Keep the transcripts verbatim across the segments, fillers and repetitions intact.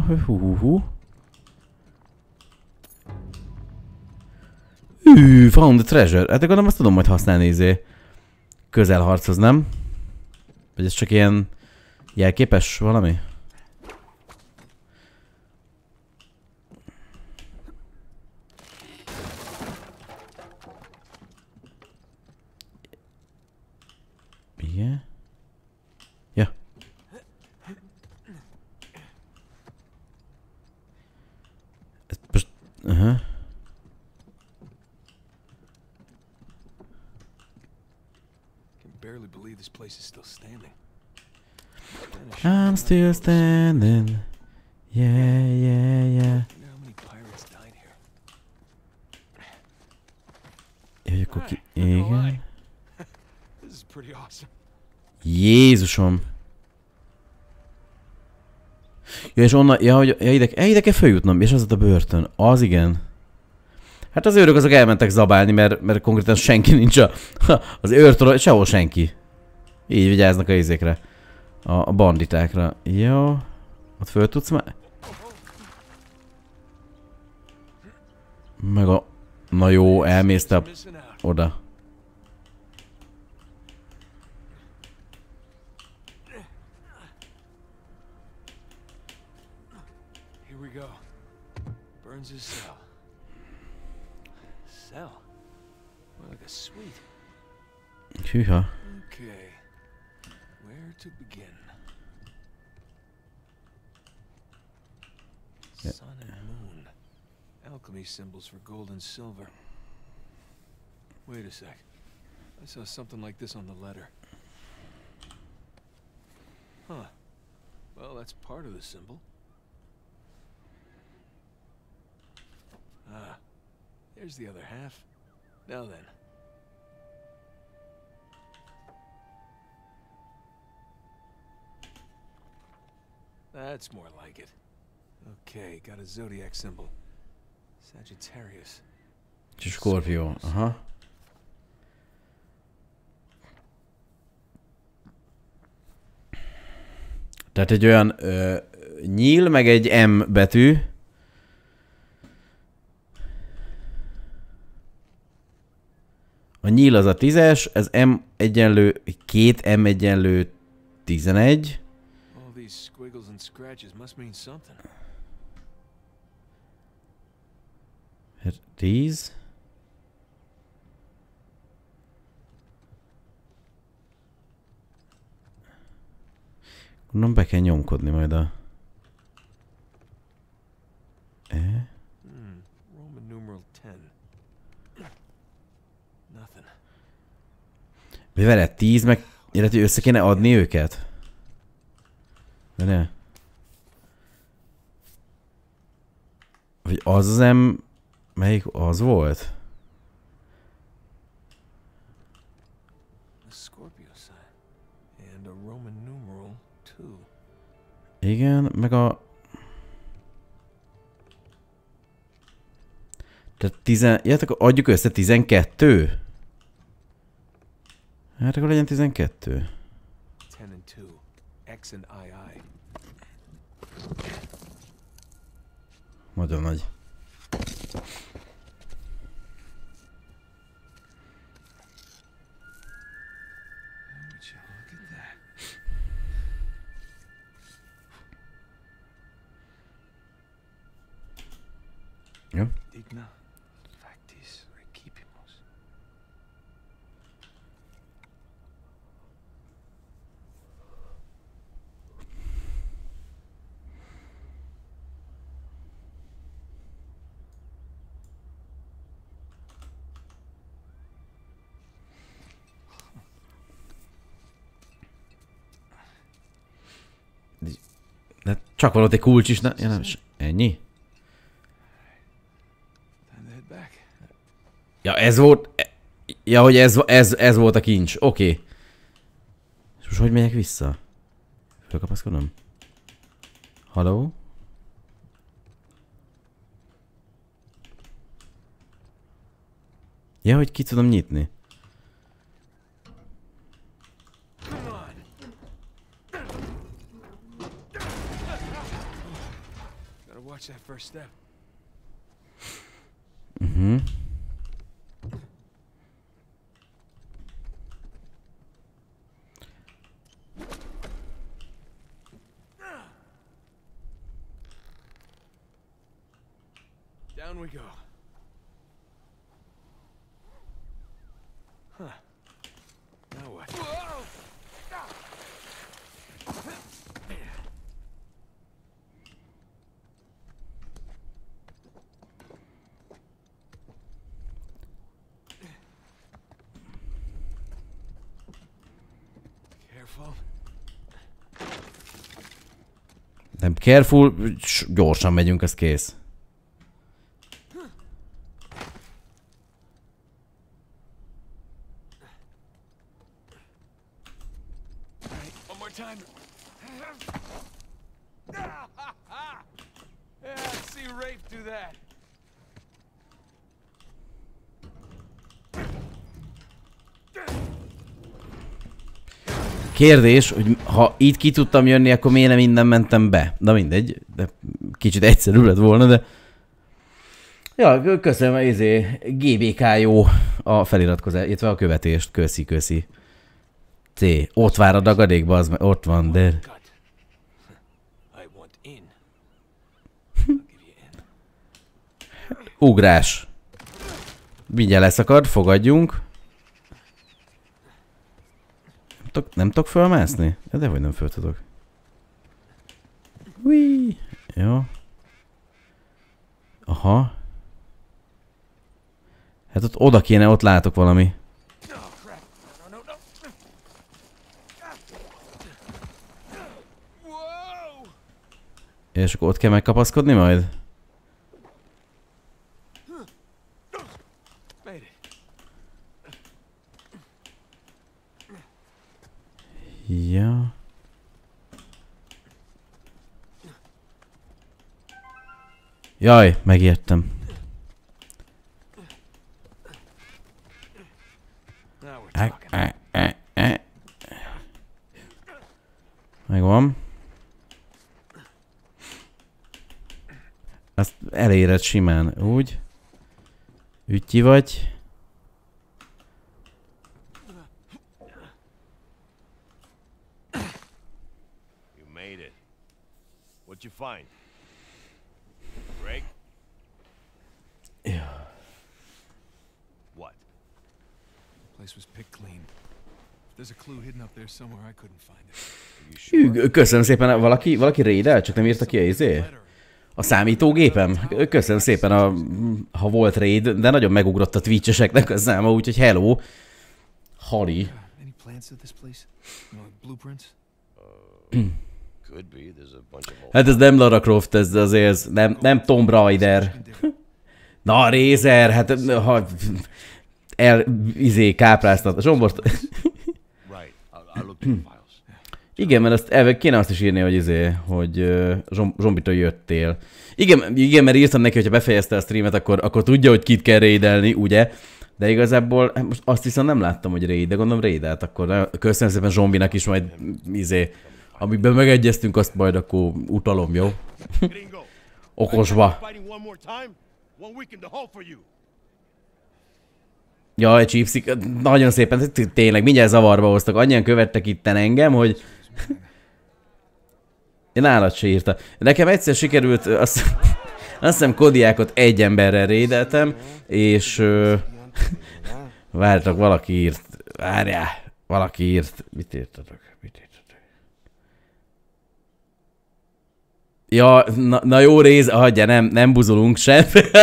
hú, hú, hú. Hű, found the treasure. Hát gondolom azt tudom majd használni izé közelharchoz, nem? Vagy ez csak ilyen jelképes valami? Igen. Ja. Ez most... Uh-huh. I'm still standing. Yeah, yeah, yeah. Jöjj, akkor ki... Igen. Jézusom. Ja, és onnan... Ja, hogy ja, ide, ja, ide kell följutnom, és az ott a börtön. Az igen. Hát az őrök azok elmentek zabálni, mert, mert konkrétan senki nincs a, az őrtől, sehol senki. Így vigyáznak a izékre. A, a banditákra. Jó. Ott föl tudsz már? Meg a... Na jó, elmész te oda. Hűha. To begin. Yeah. Sun and moon. Alchemy symbols for gold and silver. Wait a sec. I saw something like this on the letter. Huh. Well, that's part of the symbol. Ah. There's the other half. Now then. That's more like it. Okay, got a zodiac symbol. Sagittarius. Scorpio, aha. Tehát egy olyan ö, nyíl, meg egy M betű. A nyíl az a tízes, ez M egyenlő, két M egyenlő tizenegy. Squiggles and scratches must mean something. tíz. Gondolom be kell nyomkodni majd a... E? Hmm. Roman numeral ten. Nothing. Mi veled tíz meg... Illetve össze kéne adni őket? De ne. Vagy az az M... Melyik az volt? Igen, meg a... Tehát tizen... Ja, akkor adjuk össze tizenkettő? Hát akkor legyen tizenkettő. Nagyon nagy. Jó. De csak van ott egy kulcs is, ne? Ja, nem, ennyi? Ja, ez volt... Ja, hogy ez, ez, ez volt a kincs. Oké. Okay. És most hogy megyek vissza? Fölkapaszkodom? Halló? Ja, hogy ki tudom nyitni. watch that first step. Uh-huh. Down we go. Huh. Now what? Whoa! Careful. Nem careful, gyorsan megyünk, az kész. Kérdés, hogy ha itt ki tudtam jönni, akkor miért nem innen mentem be? Na mindegy, de kicsit egyszerűbb lett volna, de... Ja, köszönöm, izé, gé bé ká jó a feliratkozás, illetve a követést, köszi, köszi. C, ott vár a dagadékba, az ott van, de... Ugrás. Mindjárt leszakad, fogadjunk. Nem tudok, nem tudok fölmászni? De vagy nem föl tudok. Ui. Jó. Aha. Hát ott oda kéne, ott látok valami. És akkor ott kell megkapaszkodni majd? Ja. Jaj, megijedtem. E, e, e, e. Megvan. Azt eléred simán, úgy. Ütyi vagy. What'd you find? Greg? Yeah. What? The place was picked clean. There's a clue hidden up there somewhere. I couldn't find it. Sure? Köszönöm szépen, valaki, valaki raidel, csak nem írta ki a izé? A számítógépem? Köszönöm szépen, a, ha volt raid, de nagyon megugrott a twitcheseknek a száma, úgyhogy hello. Hari. Any plans of this place? You know, like blueprints? Hát ez nem Lara Croft, ez azért ez nem, nem Tomb Raider. Na, Razer, hát ha el, izé, kápráztat a zsombort. Igen, mert azt el, kéne azt is írni, hogy izé, hogy uh, zsombitól jöttél. Igen, igen, mert írtam neki, hogyha befejezte a streamet, akkor, akkor tudja, hogy kit kell raidelni, ugye? De igazából most azt viszont nem láttam, hogy raid, de gondolom raidelt, akkor köszönöm szépen zombinak is, majd izé, amiben megegyeztünk, azt majd akkor utalom, jó? Okosba. Jaj, csípszik, nagyon szépen, tényleg mindjárt zavarba hoztak, annyian követtek itten engem, hogy... Én állat se írta. Nekem egyszer sikerült, azt, azt hiszem Kodiákot egy emberrel raideltem, és... Várjatok, valaki írt. Várjál, valaki írt. Mit írtatok? Mit írtatok? Ja, na, na jó rész, hagyja, nem, nem buzolunk sem.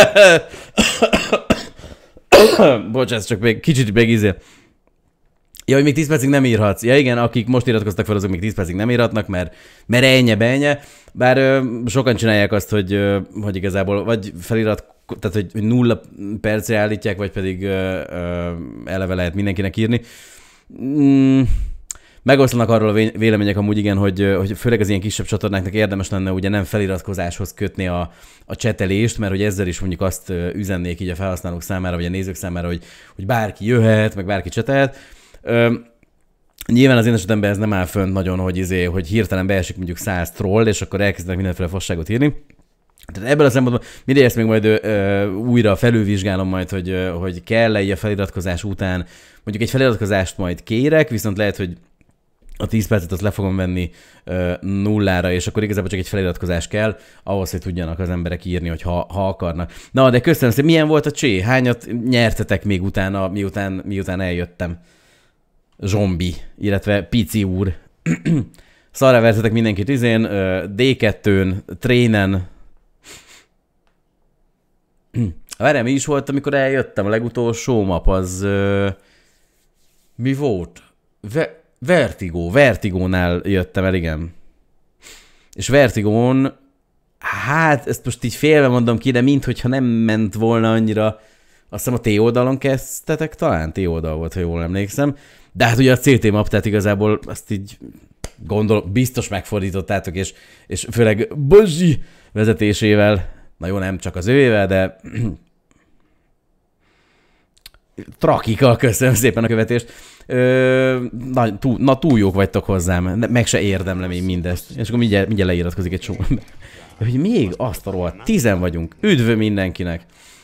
Bocsánat, csak még kicsit megízél. Ja, hogy még tíz percig nem írhatsz. Ja igen, akik most iratkoztak fel, azok még tíz percig nem írhatnak, mert, mert ennyi, benye. Bár ö, sokan csinálják azt, hogy, ö, hogy igazából vagy felirat, tehát hogy, hogy nulla percre állítják, vagy pedig ö, ö, eleve lehet mindenkinek írni. Mm, megoszlanak arról a vélemények amúgy igen, hogy, hogy főleg az ilyen kisebb csatornáknak érdemes lenne ugye nem feliratkozáshoz kötni a, a csetelést, mert hogy ezzel is mondjuk azt üzennék így a felhasználók számára, vagy a nézők számára, hogy, hogy bárki jöhet, meg bárki csetelhet. Ö, nyilván az én esetemben ez nem áll fönt nagyon, hogy, izé, hogy hirtelen beesik mondjuk száz troll, és akkor elkezdenek mindenféle fasságot írni. Tehát ebből a szempontból mindegy, ezt még majd ö, újra felülvizsgálom majd, hogy, ö, hogy kell-e így a feliratkozás után. Mondjuk egy feliratkozást majd kérek, viszont lehet, hogy a tíz percet azt le fogom venni ö, nullára, és akkor igazából csak egy feliratkozás kell, ahhoz, hogy tudjanak az emberek írni, hogy ha, ha akarnak. Na, de köszönöm szépen, milyen volt a csé? Hányat nyertetek még utána, miután, miután eljöttem? Zombi, illetve Pici úr. Szarra vertetek mindenkit izén, ö, dé kettőn, trénen. Várjál, mi is volt, amikor eljöttem? A legutolsó map az... Ö, mi volt? Ve- Vertigo. Vertigónál jöttem el, igen. És Vertigón... Hát, ezt most így félve mondom ki, de minthogyha nem ment volna annyira... Azt hiszem a T oldalon kezdtetek talán? T oldal volt, ha jól emlékszem. De hát ugye a cé té map, tehát igazából azt így gondolom, biztos megfordítottátok, és, és főleg Bozsi vezetésével, na jó, nem csak az ővel, de trakika, köszönöm szépen a követést. Ö, na, túl, na, túl jók vagytok hozzám, meg se érdemlem én mindezt. És akkor mindjárt, mindjárt leiratkozik egy csomó ember. Hogy még azt a rohadt, tizen vagyunk, üdv mindenkinek.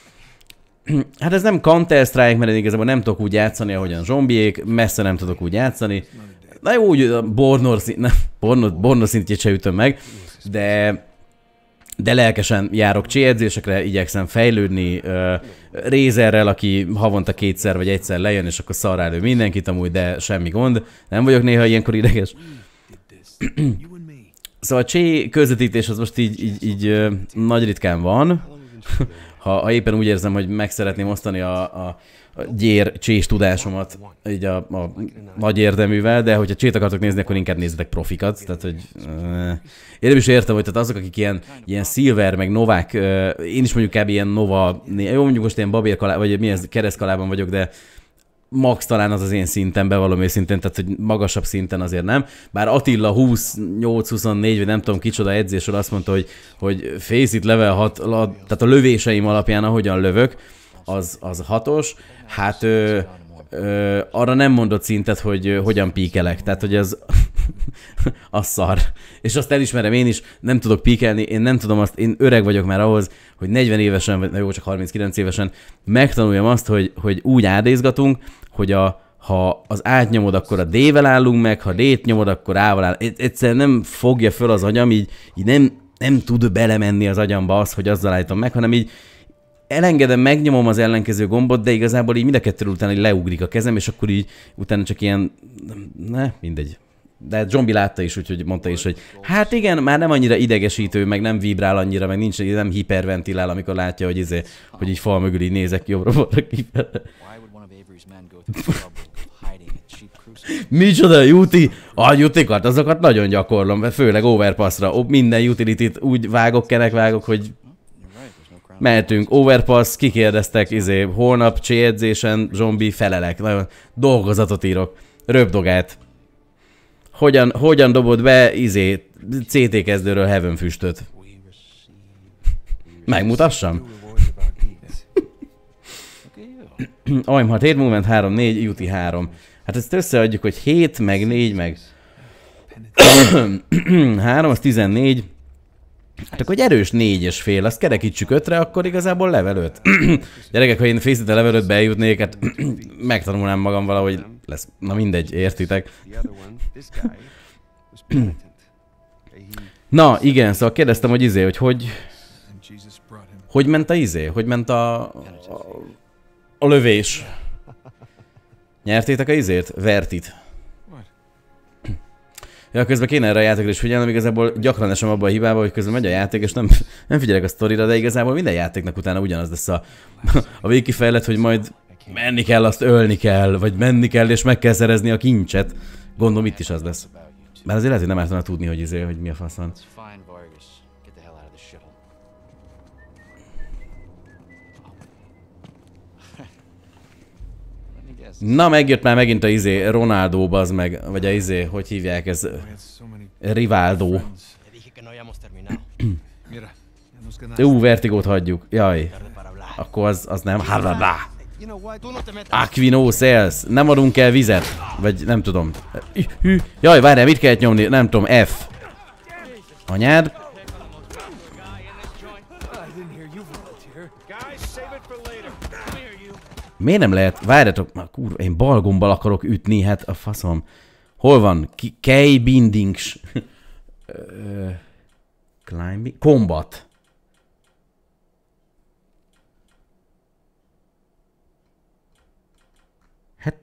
Hát ez nem Counter-Strike, mert én igazából nem tudok úgy játszani, ahogyan zombiék, messze nem tudok úgy játszani. Na jó, úgy a Bornor, szint, nem, Bornor, Bornor szintjét se ütöm meg, de, de lelkesen járok cséedzésekre, igyekszem fejlődni, uh, Razerrel, aki havonta kétszer vagy egyszer lejön, és akkor szarrá lő mindenkit amúgy, de semmi gond. Nem vagyok néha ilyenkor ideges. Szóval a csé közvetítés az most így, így, így uh, nagy ritkán van. Ha, ha éppen úgy érzem, hogy meg szeretném osztani a, a, a gyér csés tudásomat így a, a nagy érdeművel, de hogyha csét akartok nézni, akkor inkább nézzetek profikat. Tehát, hogy uh, én nem is értem, hogy tehát azok, akik ilyen, ilyen Silver, meg Novák, uh, én is mondjuk kb. Ilyen Nova, jó, mondjuk most ilyen babérkalá, vagy mi ez, keresztkalában vagyok, de max talán az az én szintemben valami szintén, tehát hogy magasabb szinten azért nem. Bár Attila huszonnyolc huszonnégy, vagy nem tudom kicsoda edzésről azt mondta, hogy, hogy face it level hat, tehát a lövéseim alapján ahogyan lövök, az, az hatos. Hát ö, ö, arra nem mondott szintet, hogy ö, hogyan píkelek, tehát hogy ez az szar. És azt elismerem én is, nem tudok píkelni, én nem tudom azt, én öreg vagyok már ahhoz, hogy negyven évesen, vagy jó, csak harminckilenc évesen megtanuljam azt, hogy, hogy úgy ádézgatunk, hogy a, ha az át nyomod, akkor a D-vel állunk meg, ha D-t nyomod, akkor A-val áll. Egyszerűen nem fogja föl az agyam, így, így nem, nem tud belemenni az agyamba az, hogy azzal állítom meg, hanem így elengedem, megnyomom az ellenkező gombot, de igazából így mind a kettő után így leugrik a kezem, és akkor így utána csak ilyen, ne, mindegy. De Zombi látta is, úgyhogy mondta is, hogy hát igen, már nem annyira idegesítő, meg nem vibrál annyira, meg nincs, nem hiperventilál, amikor látja, hogy, izé, hogy így fal mögül így nézek jobbra-balra kifelé. Micsoda, Juti? A Jutikat, azokat nagyon gyakorlom, főleg overpassra. Minden utilityt úgy vágok, kenek vágok, hogy mehetünk. Overpass, kikérdeztek, izé, holnap cséedzésen, zombi, felelek. Nagyon dolgozatot írok. Röpdogát. Hogyan, hogyan dobod be, izé, cé té kezdőről Heaven füstöt? Megmutassam? Aim hat, hét movement három, négy, Juti három. Hát ezt összeadjuk, hogy hét, meg négy, meg három, az tizennégy. Hát akkor egy erős négy és fél, azt kerekítsük ötre, akkor igazából level öt. Gyerekek, ha én Face-it a level ötbe eljutnék, hát megtanulnám magam valahogy lesz. Na mindegy, értitek. Na igen, szóval kérdeztem, hogy izé, hogy hogy... Hogy ment a izé? Hogy ment a... a, a lövés? Nyertétek a izét? Vertit. Ja, közben kéne erre a játékra is figyelnem, igazából gyakran esem abba a hibába, hogy közben megy a játék, és nem, nem figyelek a sztorira, de igazából minden játéknak utána ugyanaz lesz a, a végkifejlet, hogy majd menni kell, azt ölni kell, vagy menni kell, és meg kell szerezni a kincset. Gondolom itt is az lesz. Bár azért lehet, hogy nem ártana tudni, hogy izé, hogy mi a fasz van. Na, megjött már megint a izé, Ronaldo, bazd meg, vagy a izé, hogy hívják ez, Rivaldo. Ú, Vertigót hagyjuk, jaj. Akkor az, az nem, harabá. Aquino Sales, nem adunk el vizet, vagy nem tudom. Jaj, várjál, mit kellett nyomni, nem tudom, F. Anyád. Miért nem lehet? Várjatok, kurva, én balgombbal akarok ütni, hát a faszom. Hol van? Kej bindings. Climbing. Combat. Hát.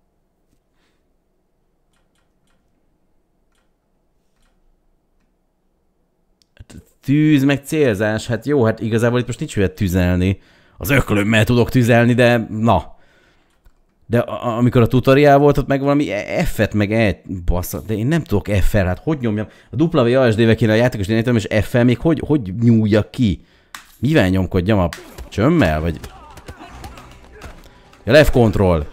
Tűz, meg célzás. Hát jó, hát igazából itt most nincs miért tüzelni. Az öklömmel tudok tüzelni, de na. De a, amikor a tutoriál volt, ott meg valami F-et, meg E, bassza, de én nem tudok F-fel, hát hogy nyomjam? A W A S D-vel kéne a játékos néztem, és F-fel még hogy, hogy nyúljak ki? Mivel nyomkodjam a csömmel, vagy? Ja, left control.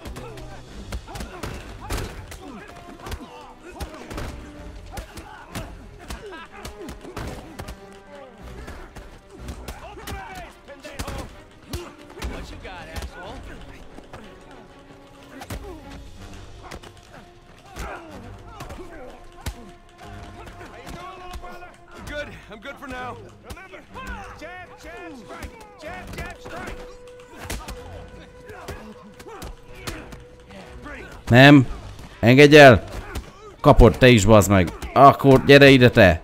Nem. Engedj el. Kapod, te is, bazd meg. Akkor gyere ide, te.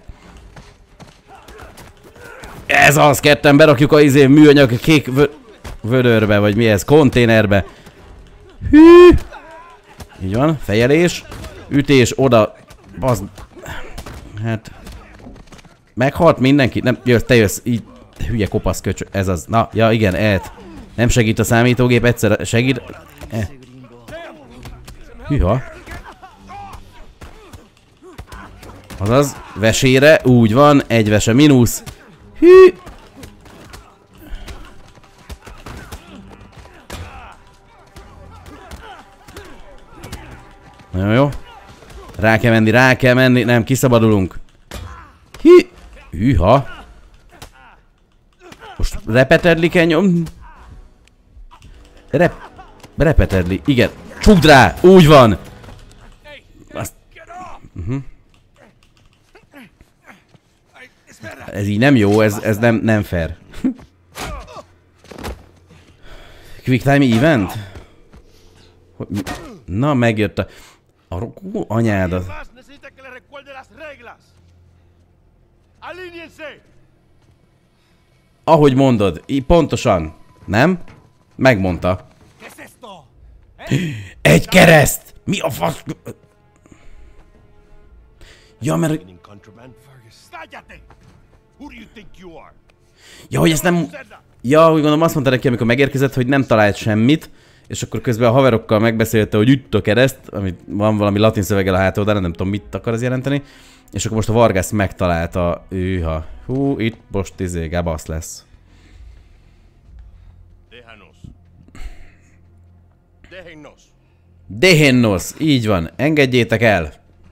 Ez az, ketten berakjuk a izé műanyag kék vö vödörbe, vagy mi ez, konténerbe. Hű. Így van, fejelés. Ütés, oda. Bazd. Hát. Meghalt mindenki? Nem, jössz, te jössz. Így. Hülye kopasz köcsö. Ez az. Na, ja igen, et. Nem segít a számítógép, egyszer segít. E. Hűha. Azaz, vesére, úgy van, egy vese mínusz. Hű. Nagyon jó. Rá kell menni, rá kell menni, nem, kiszabadulunk. Hű. Hűha. Most repetedli kell nyom. Rep... Repetedli, igen. Csukd rá! Úgy van! Azt... Uh-huh. Ez így nem jó, ez, ez nem, nem fair. Quick time event? Na, megjött a... A anyádat. Ahogy mondod, így pontosan. Nem? Megmondta. Egy kereszt! Mi a fasz? Ja, mert... Ja, hogy ezt nem... Ja, úgy gondolom azt mondta neki, amikor megérkezett, hogy nem talált semmit, és akkor közben a haverokkal megbeszélte, hogy ütt a kereszt, amit van valami latin szöveggel a hátoldalán, nem tudom, mit akar ez jelenteni, és akkor most a Vargász megtalálta. Őha. Hú, itt most izé, gabasz lesz. Déhennos, így van, engedjétek el.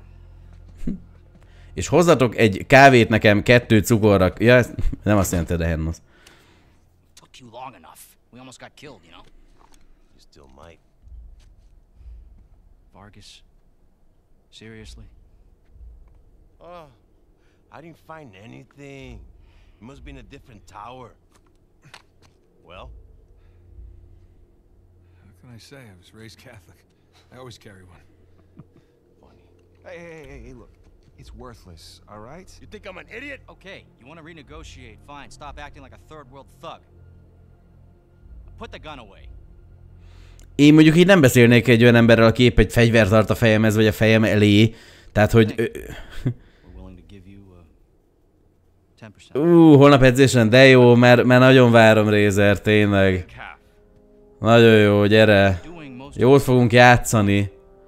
És hozzatok egy kávét nekem, kettő cukorra. Ja, ez nem azt jelenti, déhennos. Vargas, seriously? Oh, I didn't find anything. It must be in a different tower. Well? How can I say? I was raised Catholic. I always carry one. Funny. Hey, hey, hey, hey, look. It's worthless, all right? You think I'm an idiot? Okay, you want to renegotiate, fine. Stop acting like a third world thug. Put the gun away. Én mondjuk így nem beszélnék egy olyan emberrel, aki épp egy fegyvert tart a fejemhez, vagy a fejem elé. Tehát, hogy... Ú, holnap edzésen, de jó, mert, mert nagyon várom Razer, tényleg. Nagyon jó, gyere. Jót fogunk játszani.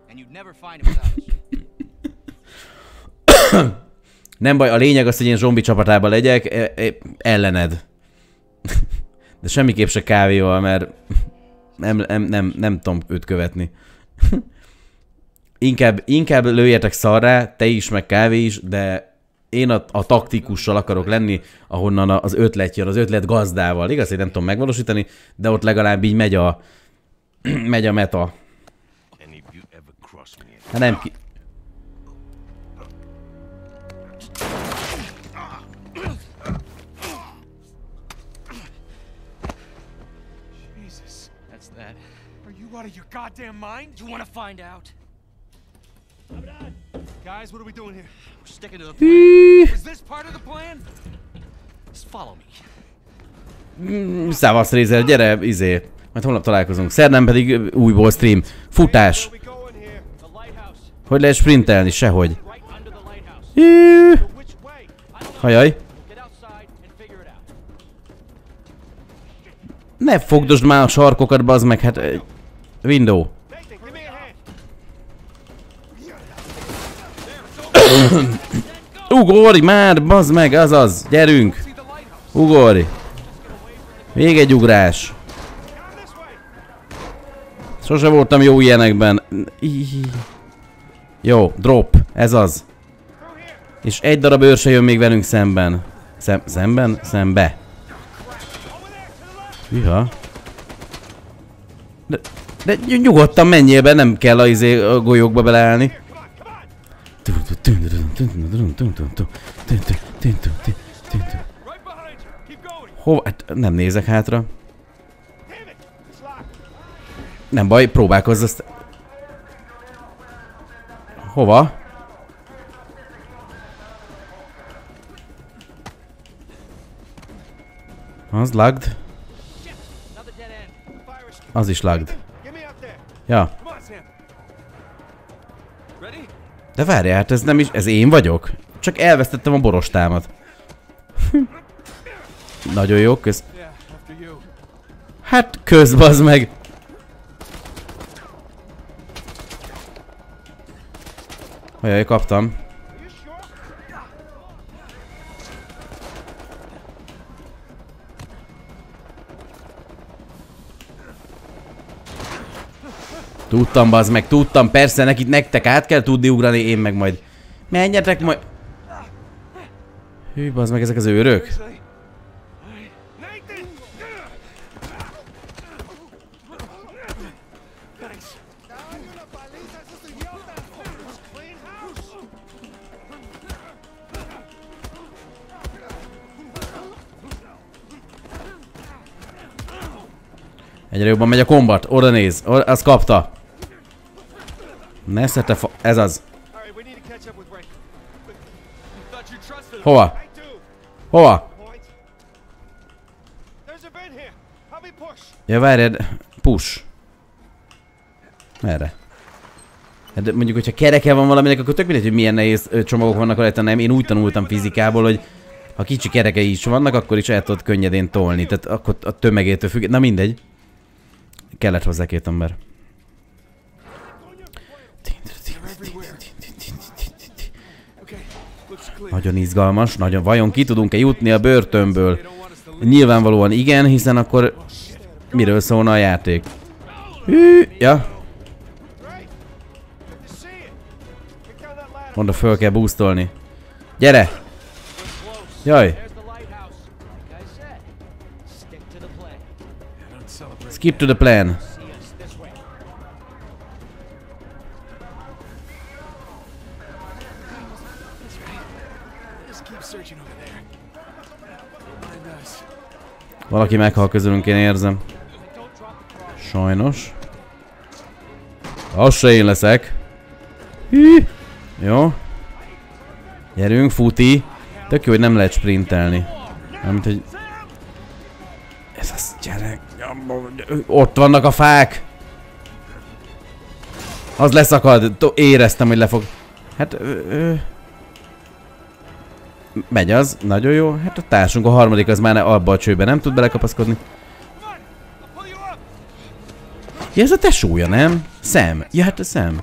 Nem baj, a lényeg az, hogy én zombi csapatában legyek, e e ellened. De semmiképp se kávéval, mert nem, nem, nem, nem tudom őt követni. inkább, inkább lőjetek szarrá, te is, meg kávé is, de én a, a taktikussal akarok lenni, ahonnan az ötlet jön, az ötlet gazdával. Igaz, hogy nem tudom megvalósítani, de ott legalább így megy a, megy a meta. Hát nem ki... out of your goddamn mind? You want to find out? Guys, what are we doing here? We're sticking to the plan. Was this part of the plan? Just follow me. Mm, Szevasz Rézer, gyere, izé. Majd holnap találkozunk. Szerdán pedig újból stream. Futás. Where we going here? The lighthouse. Hogy lehet sprintelni? Sehogy. Right under the lighthouse. Hű. Which way? Hajaj. Get outside and figure it out. Ne fogdosd már a sarkokat, bazd meg, hát... eh, Window. Nathan, give me a hand. Ugorj már, bazd meg, azaz. Gyerünk. See the lighthouse. Ugorj. Még egy ugrás. Down this way. Sose voltam jó ilyenekben. Ih. Jó, drop. Ez az. Through here. És egy darab őr se jön még velünk szemben. Szem szemben? Szembe. Hűha. De, de nyugodtan menjél be, nem kell a, izé, a golyókba beleállni. Right behind you. Keep going. Hova? Hát nem nézek hátra. Damn it. It's locked. Nem baj, próbálkozz azt. Hova? Az lagd. Another dead end. Fire escape. Az is lagd. Get me up there. Ja. Come on, Sam. Ready? De várj, hát ez nem is... Ez én vagyok? Csak elvesztettem a borostámat. Nagyon jó, kösz. Yeah, after you. Hát kösz, bazd meg. Ajaj, kaptam. Are you sure? Tudtam, bazd meg, tudtam, persze, nekik, nektek át kell tudni ugrani, én meg majd... Menjetek majd... Hű, bazd meg, ezek az őrök. Seriously? Nathan! Thanks. Clean house. Egyre jobban megy a kombat, oda néz, oda, azt kapta. Ne szerte fa... Ez az. All right, we need to catch up with Ray. You thought you trusted him. Hova? I do. Hova? Point. There's a vent here. Help me push. Ja, várjad. Push. Merre? Hát de mondjuk, hogyha kereke van valaminek, akkor tök mindegy, hogy milyen nehéz ö, csomagok vannak rajta, nem. Én úgy tanultam fizikából, hogy ha kicsi kerekei is vannak, akkor is el tudod könnyedén tolni. Tehát akkor a tömegétől függ. Na mindegy. Kellett hozzá két ember. Okay, looks clear. Nagyon izgalmas, nagyon. Vajon ki tudunk-e jutni a börtönből? Nyilvánvalóan igen, hiszen akkor miről szólna a játék? Hű, ja. Ray, good to see you. Kick down that ladder. Mondom, föl kell boostolni. Gyere! Jaj! There's the lighthouse. Like I said, stick to the plan. Don't celebrate. Skip to the plan. See us this way. Just keep searching over there. Don't mind us. Valaki meghal közülünk, én érzem. Sajnos. Az se én leszek. Hű. Jó. Gyerünk, futi. Tök jó, hogy nem lehet sprintelni. Nem, hogy... Ez az, gyerek. Ott vannak a fák. Az leszakad. Éreztem, hogy le fog... Hát... Ö, ö... Megy az. Nagyon jó. Hát a társunk, a harmadik, az már ne, abba a csőbe nem tud belekapaszkodni. Ja, ez a tesója, nem? Sam. Ja, hát a Sam.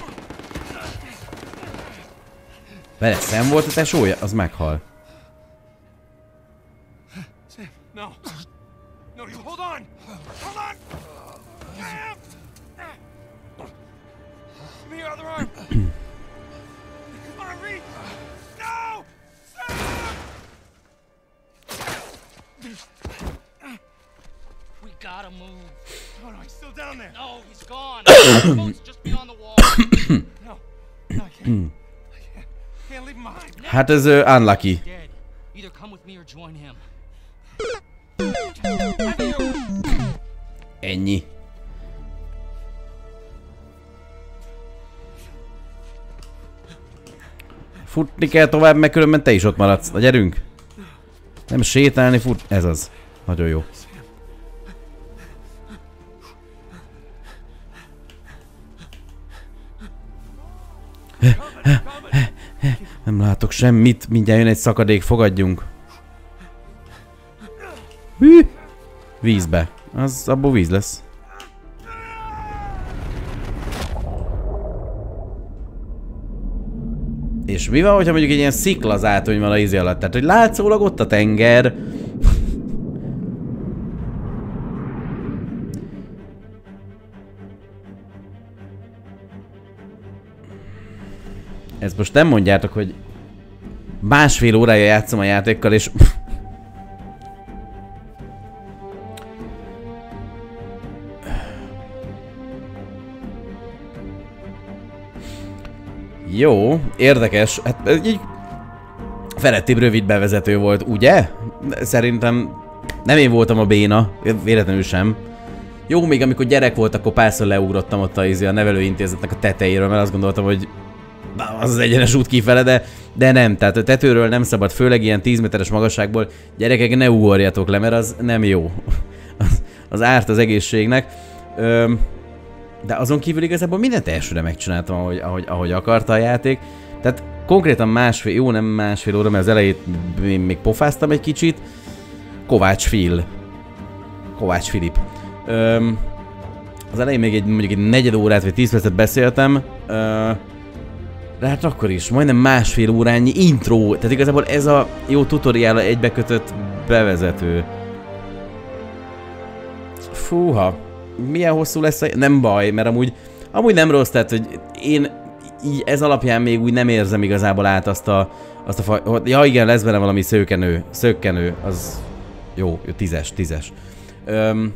Vele Sam volt a tesója? Az meghal. Sam, no. No, you hold on. Hold on. Sam! Give me your other arm. Come on, reach. No! Sam! We gotta move. Oh, no, he's still down there. No, he's gone. The boat's just beyond the wall. No. No, I can't. I can't. Can't leave him behind. Hát ez uh, unlucky. Dead. Either come with me or join him. Ennyi. Futni kell tovább, mert különben te is ott maradsz. Na gyerünk! Nem sétálni, fut... Ez az. Nagyon jó. Nem látok semmit, mindjárt jön egy szakadék, fogadjunk. Hű! Vízbe. Az abból víz lesz. És mi van, hogyha mondjuk egy ilyen sziklazátony van a izé alatt? Tehát, hogy látszólag ott a tenger. Ezt most nem mondjátok, hogy másfél órája játszom a játékkal, és... Jó, érdekes. Hát így felettibb rövid bevezető volt, ugye? Szerintem nem én voltam a béna, véletlenül sem. Jó, még amikor gyerek volt, akkor párszor leugrottam ott a, a nevelőintézetnek a tetejéről, mert azt gondoltam, hogy az az egyenes út kifele, de, de nem. Tehát a tetőről nem szabad, főleg ilyen tíz méteres magasságból. Gyerekek, ne ugorjatok le, mert az nem jó. Az, az árt az egészségnek. Öm, de azon kívül igazából mindent elsőre megcsináltam, ahogy, ahogy, ahogy akarta a játék. Tehát konkrétan másfél, jó nem másfél óra, mert az elejét még, még pofáztam egy kicsit. Kovács Phil. Kovács Filip. Öm, az elején még egy, mondjuk egy negyed órát vagy tíz percet beszéltem. Öm, De hát akkor is, majdnem másfél órányi intro. Tehát igazából ez a jó tutoriál egybekötött bevezető. Fúha. Milyen hosszú lesz a... Nem baj, mert amúgy, amúgy nem rossz, tehát hogy én így ez alapján még úgy nem érzem igazából át azt a... Azt a faj... Ja igen, lesz benne valami szőkenő. Szökkenő, az... Jó, jó tízes, tízes. Öm...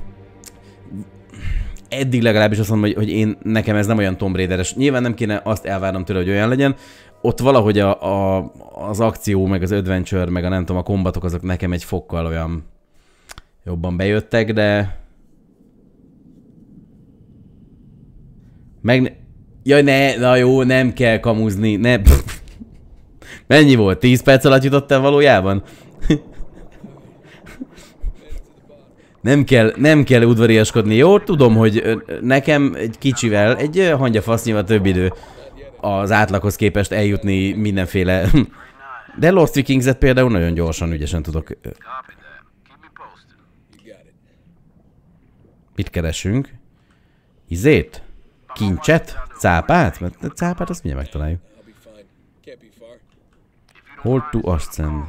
Eddig legalábbis azt mondom, hogy, hogy én, nekem ez nem olyan Tomb Raider-es. Nyilván nem kéne azt elvárnom tőle, hogy olyan legyen. Ott valahogy a, a, az akció, meg az adventure, meg a nem tudom, a kombatok azok nekem egy fokkal olyan jobban bejöttek, de... Meg... Jaj, ne, na jó, nem kell kamuzni, ne... Mennyi volt? tíz perc alatt jutottál valójában? Nem kell, nem kell udvariaskodni, jó? Tudom, hogy nekem egy kicsivel, egy hangyafasznyval több idő az átlaghoz képest eljutni mindenféle... De Lost Vikings-et például nagyon gyorsan, ügyesen tudok... Mit keresünk? Izét? Kincset? Cápát? Mert cápát azt mindjárt megtaláljuk. Hold to ascend.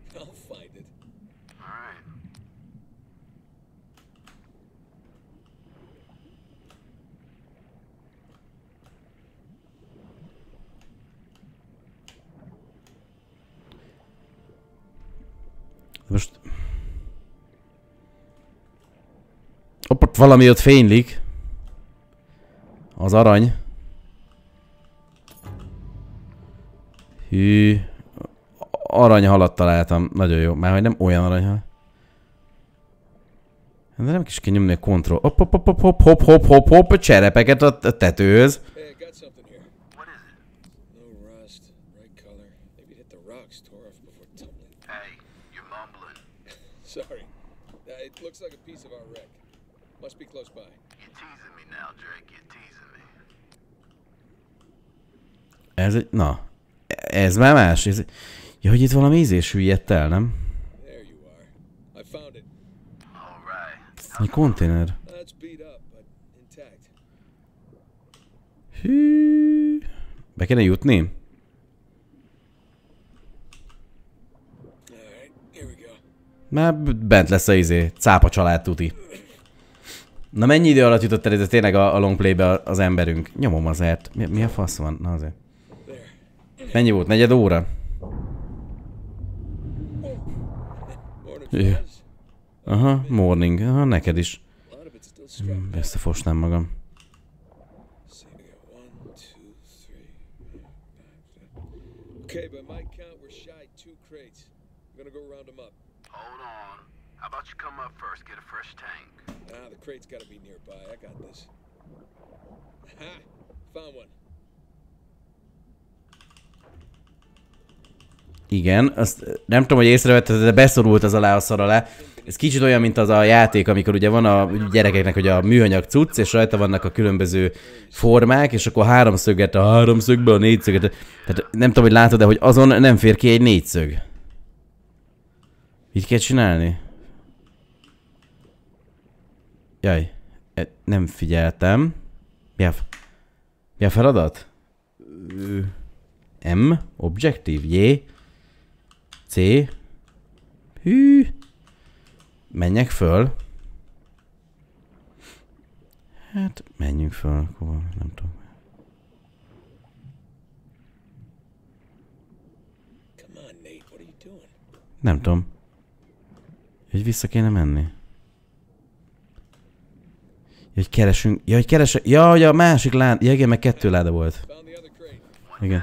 Most... Hopp, ott valami ott fénylik. Az arany. Hű. Aranyhalat találtam. Nagyon jó. Már hogy nem olyan aranyhal. De nem is kell nyomni a kontroll. Hopp, hopp, hopp, hopp, hopp, hopp, hopp, hopp, cserepeket a tetőhöz. Sorry. Uh, it looks like a piece of our wreck. Must be close by. You're teasing me now, Drake. You're teasing me. Ez egy... Na. Ez már más. Ez... Ja, hogy itt valami ízés süllyedt el, nem? There you are. I found it. All right. Egy konténer. That's beat up, but intact. Hű. Be kéne jutni? Már bent lesz a izé, cápa család tuti. Na mennyi idő alatt jutott el ez tényleg a, a longplaybe az emberünk? Nyomom azért. Mi, mi a fasz van? Na azért. Mennyi volt? Negyed óra? Jö. Aha, morning. Aha, neked is. Összefosnám magam. Okay, by my count, we're shy two crates. I'm gonna go round them up. Hold on. How about you come up first, get a fresh tank? Ah, the crate's gotta be nearby. I got this. Ha! Found one. Igen, azt nem tudom, hogy észrevetted, de beszorult az alá a szar alá. Ez kicsit olyan, mint az a játék, amikor ugye van a gyerekeknek, hogy a műanyag cucc, és rajta vannak a különböző formák, és akkor háromszöget a háromszögbe, a négyszöget. Tehát nem tudom, hogy látod, de hogy azon nem fér ki egy négyszög. Így kell csinálni? Jaj, nem figyeltem. Mi a, mi a feladat? M, objektív, J, C, hű, menjek föl. Hát, menjünk föl, akkor nem tudom. Nem tudom. Hogy vissza kéne menni. Hogy keresünk, ja, hogy keresünk, ja, hogy a másik láda, ja, igen, meg kettő láda volt. Igen.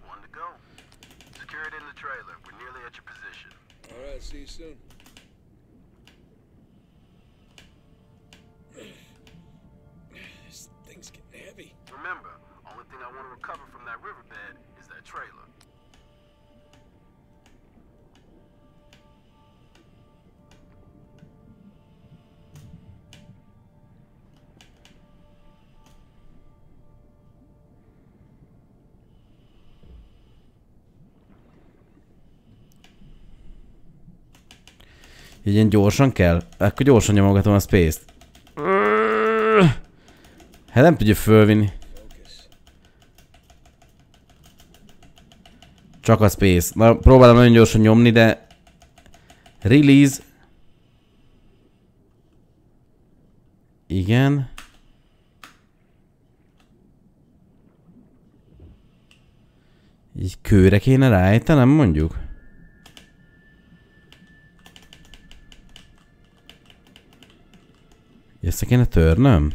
Így ilyen gyorsan kell? Akkor gyorsan nyomogatom a space-t. Hát nem tudja fölvinni. Csak a space. Na, próbálom nagyon gyorsan nyomni, de... Release. Igen. Így kőre kéne ráejtenem, mondjuk? Össze kéne törnöm?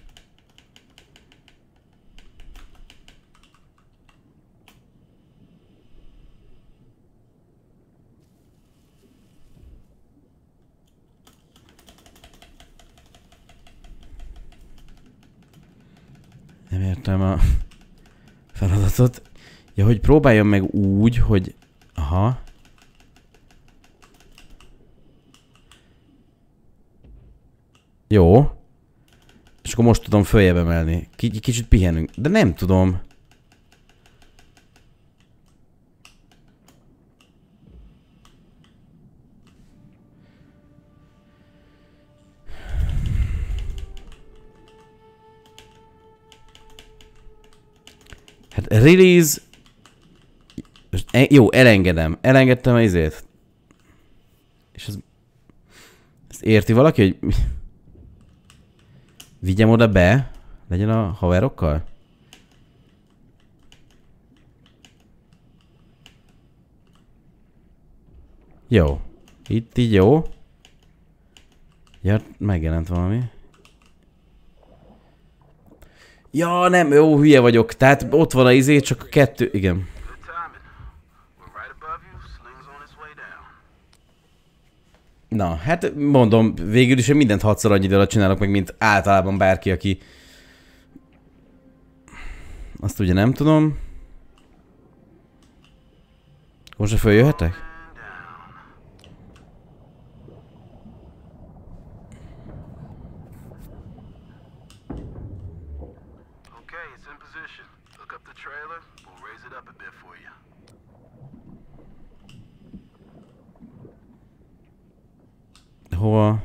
Nem értem a feladatot. Ja, hogy próbáljam meg úgy, hogy... Aha. Jó. És akkor most tudom följebb emelni. K kicsit pihenünk. De nem tudom. Hát release... Jó, elengedem. Elengedtem az izét. És ez... Ezt érti valaki, hogy... Vigyem oda be? Legyen a haverokkal? Jó. Itt így jó. Ja, megjelent valami. Ja, nem, jó, hülye vagyok. Tehát ott van a izé, csak a kettő, igen. Na, hát mondom, végül is én mindent hatszor annyi idő alatt csinálok meg, mint általában bárki, aki... Azt ugye nem tudom. Most se följöhetek? Hova?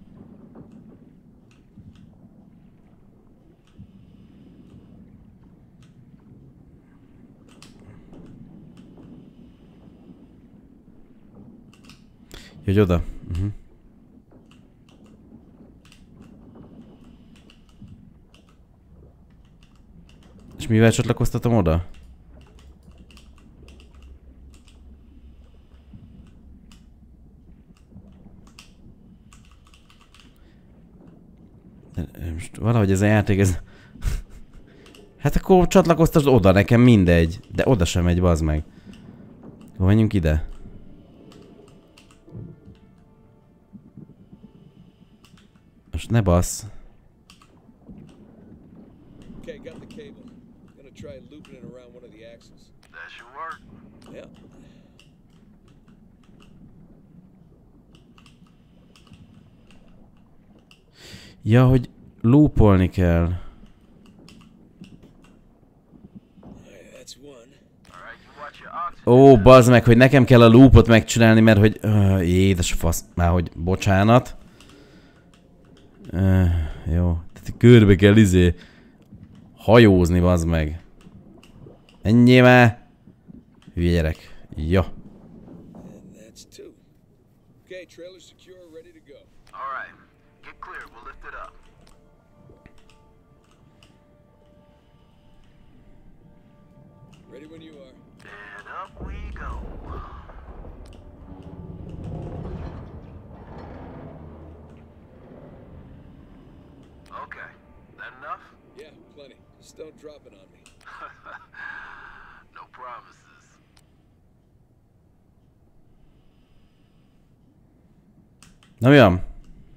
Jöjj oda. Uh-huh. És mivel csatlakoztatom oda? Most valahogy ez a játék, ez... Hát akkor csatlakoztasd oda, nekem mindegy. De oda sem megy, bazd meg. Akkor menjünk ide. Most ne bassz. Okay, got the cable. Gonna try looping it around one of the axles. That should work. Yeah. Ja, hogy loopolni kell. Ó, bazd meg, hogy nekem kell a loopot megcsinálni, mert hogy... Uh, édes fasz. Már hogy bocsánat. Uh, jó. Tehát körbe kell izé... hajózni, bazd meg. Ennyi már. Hülye gyerek. Ja. Ready when you are. And up we go. Okay, that enough? Yeah, plenty. Just don't drop it on me. No promises. Na mi van?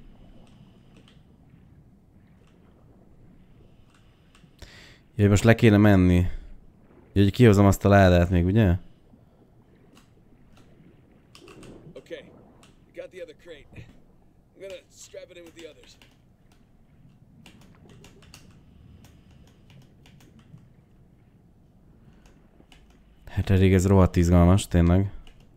Jaj, most le kéne menni. Jaj, hogy kihozom azt a ládát még, ugye? Okay, got the other crate. I'm gonna strap it in with the others. Hát elég ez rohadt izgalmas, tényleg.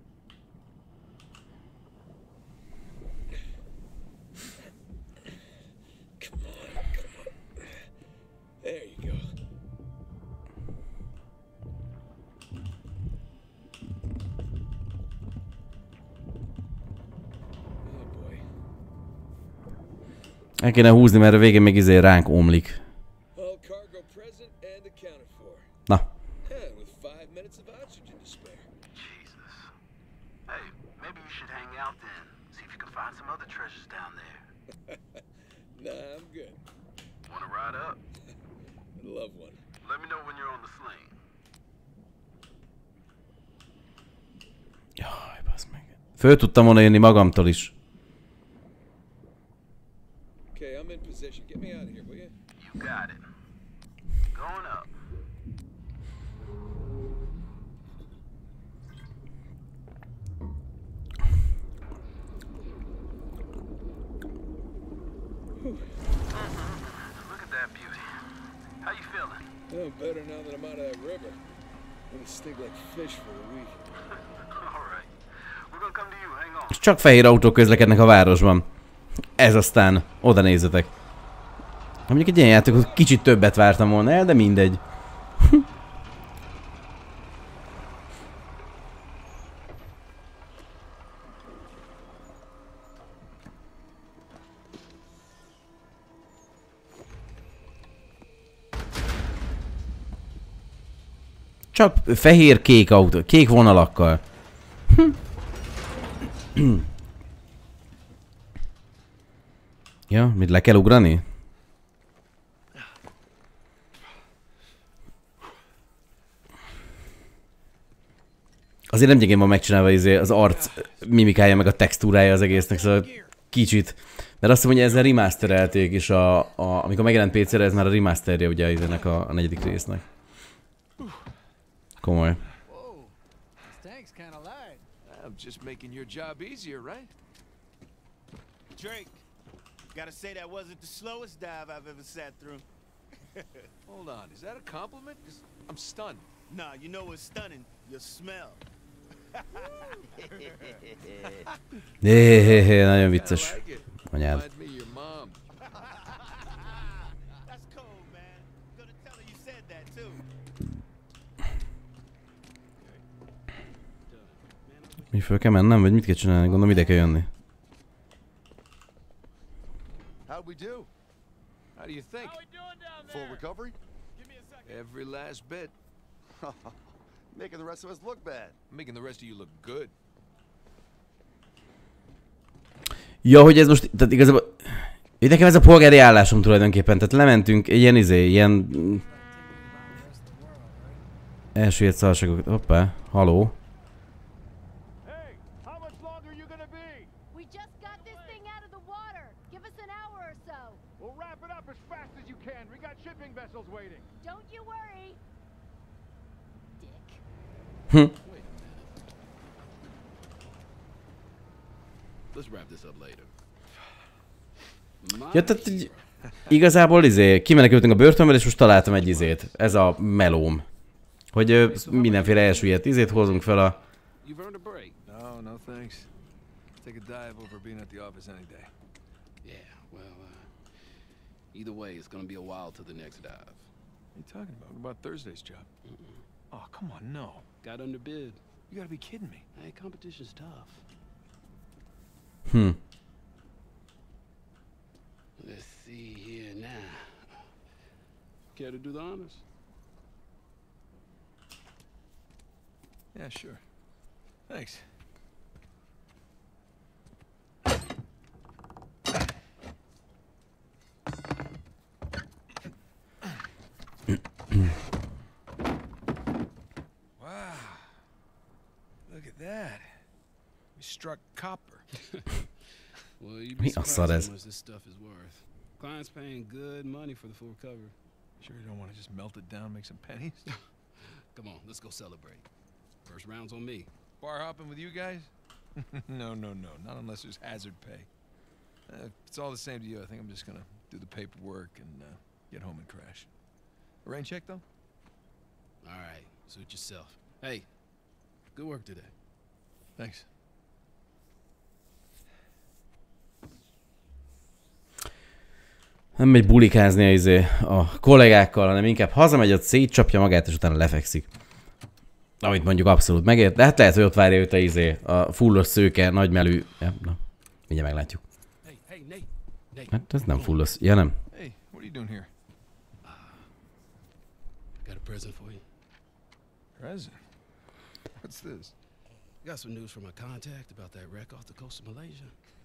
Come on, come on. There you go. Oh boy. El kéne húzni, mert a végén még izé ránk omlik. All cargo present and accounted for. Na. Yeah, with five minutes of oxygen to spare. Jesus. Hey, maybe you should hang out then. See if you can find some other treasures down there. Nah, I'm good. Wanna ride up? I'd love one. Let me know when you're on the sling. Jaj, bassz meg. Föl tudtam volna jönni magamtól is. Okay, I'm in position. Get me out of here, will you? You got it. Going up. Look at that beauty. How you feeling? Oh, better now that I'm out of that river. I'm gonna stink like fish for a week. All right. We're gonna come to you. Hang on. És csak fehér autók közlekednek a városban. Ez aztán, oda nézzetek. Ha mondjuk egy ilyen játékot kicsit többet vártam volna el, de mindegy. Csak fehér-kék autó, kék vonalakkal. Ja, mit le kell ugrani? Azért nem gyengén van megcsinálva izé az arc mimikája meg a textúrája az egésznek, szóval kicsit. Mert azt mondja, hogy ezzel remasterelték is a, a... Amikor megjelent pé cére, ez már a remasterje ugye ennek a, a negyedik résznek. Komoly. I'm just making your job easier, right? Drake, gotta say that wasn't the slowest dive I've ever sat through. Hold on, is that a compliment? 'Cause I'm stunned. Nah, you know what's stunning? Your smell. Hé, hé, hé, nagyon vicces. I like it. Anyád. Remind me of your mom. That's cold, man. Gonna tell her you said that too. Mi föl kell mennem, vagy mit kell csinálni? Gondolom ide kell jönni. How'd we do? How do you think? Full recovery? Every last bit. Making the rest of us look bad. Making the rest of you look good. Ja, hogy ez most, tehát igazából... Nekem ez a polgári állásom tulajdonképpen, tehát lementünk ilyen izé, ilyen... Elsüllyedt szarságokat, hoppá, haló. Hm. Let's wrap this up later. Ja, tehát így, igazából izé, kimenekültünk a börtönből, és most találtam egy izét. Ez a melóm. Hogy ö, mindenféle elsüllyedt izét hozunk fel a... You've earned a break. No, no thanks. Take a dive over being at the office any day. Yeah, well, uh, either way, it's gonna be a while till the next dive. What are you talking about? What about Thursday's job? Mm-mm. Oh, come on, no. Got underbid. You gotta be kidding me. Hey, competition's tough. Hmm. Let's see here now. Care to do the honors? Yeah, sure. Thanks. Wow. Look at that. We struck copper. Well, you'd be Mi a szar surprised ez? how much this stuff is worth. Client's paying good money for the full recovery. Sure you don't want to just melt it down, make some pennies? Come on, let's go celebrate. First round's on me. Bar hopping with you guys? No, no, no. Not unless there's hazard pay. Uh, if it's all the same to you, I think I'm just gonna do the paperwork and uh, get home and crash. A rain check, though? All right, suit yourself. Hey, good work today. Thanks. Nem megy bulikázni izé a kollégákkal, hanem inkább hazamegy, ott szétcsapja magát, és utána lefekszik. Amit mondjuk abszolút megért, de hát lehet, hogy ott várja őt a izé, a fullos szőke, nagymelű... Ja, na, mindjárt meglátjuk. Hey, hey, Nate. Nate. Hát ez nem fullos, ja nem. Hey, what are you doing here? Got a present for you. Present? What's this? Got some news from my contact about that wreck off the coast of Malaysia.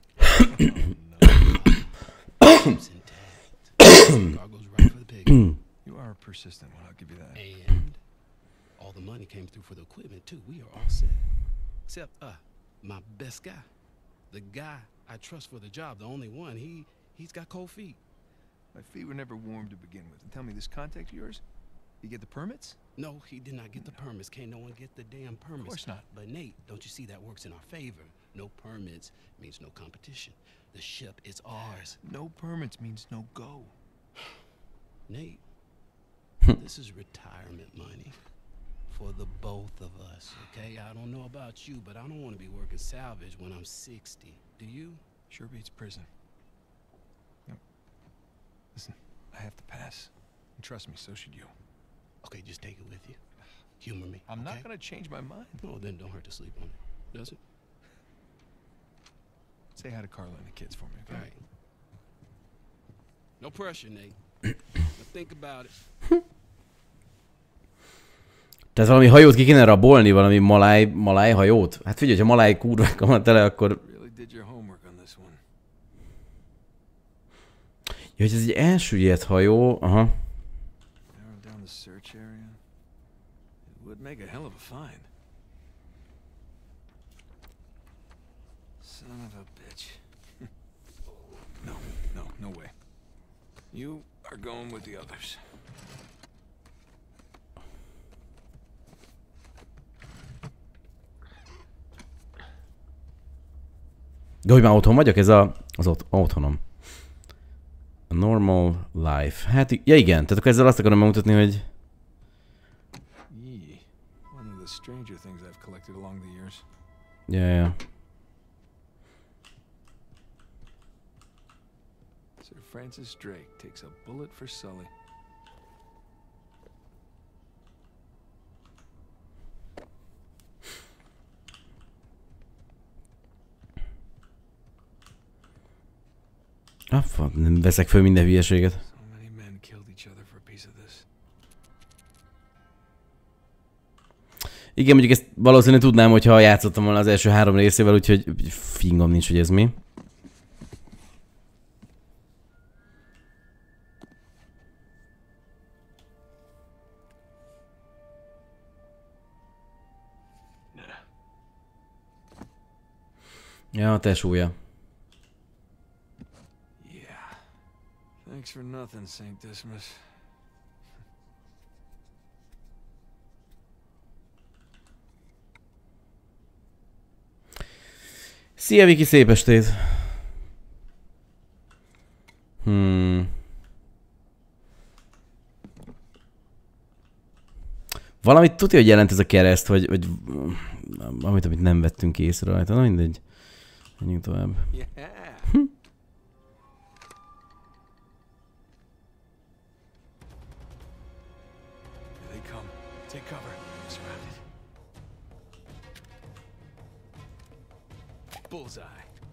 It's intact. Cargo's right for the pig. You are a persistent one, I'll give you that. And all the money came through for the equipment too. We are all set. Except uh my best guy. The guy I trust for the job, the only one. He he's got cold feet. My feet were never warm to begin with. And tell me, this contact of yours? You get the permits? No, he did not get the permits. Can't no one get the damn permits. Of course not. But Nate, don't you see that works in our favor? No permits means no competition. The ship is ours. No permits means no go. Nate, this is retirement money for the both of us, okay? I don't know about you, but I don't want to be working salvage when I'm sixty. Do you? Sure beats prison. No. Listen, I have to pass. And trust me, so should you. Okay, just take it with you. Humor me. I'm okay? not gonna change my mind. Oh, then don't hurt to sleep on it, does it? Say hi to Carla and the kids for me, okay? All right. No pressure, Nate. Now think about it. Tehát valami hajót ki kéne rabolni, valami maláj, maláj hajót? Hát figyelj, ha maláj kurvákkal van tele, akkor... Really did your homework on this one. Ja, hogy ez egy elsüllyedt hajó, aha. Narrow down the search area. It would make a hell of a find. Son of a bitch. No, no, no way. You are going with the others. De hogy már otthon vagyok? Ez a, az ott, otthonom. A normal life. Hát, ja igen, tehát akkor ezzel azt akarom megmutatni, hogy... Yee. One of the stranger things I've collected along the years. Ja, ja. Sir Francis Drake takes a bullet for Sully. Ah, fa, nem veszek föl minden hülyeséget. So many men killed each other for a piece of this. Igen, mondjuk ezt valószínűleg tudnám, hogyha játszottam volna az első három részével, úgyhogy fingom nincs, hogy ez mi. Ja, a tesója. Yeah. Thanks for nothing, Saint Dismas. Szia, Viki, szép estét! Valamit tudja, hogy jelent ez a kereszt, vagy, vagy amit, amit nem vettünk észre rajta. Na mindegy. Menjünk tovább. Yeah. Hm. Here they come. Take cover. Surrounded. Bullseye.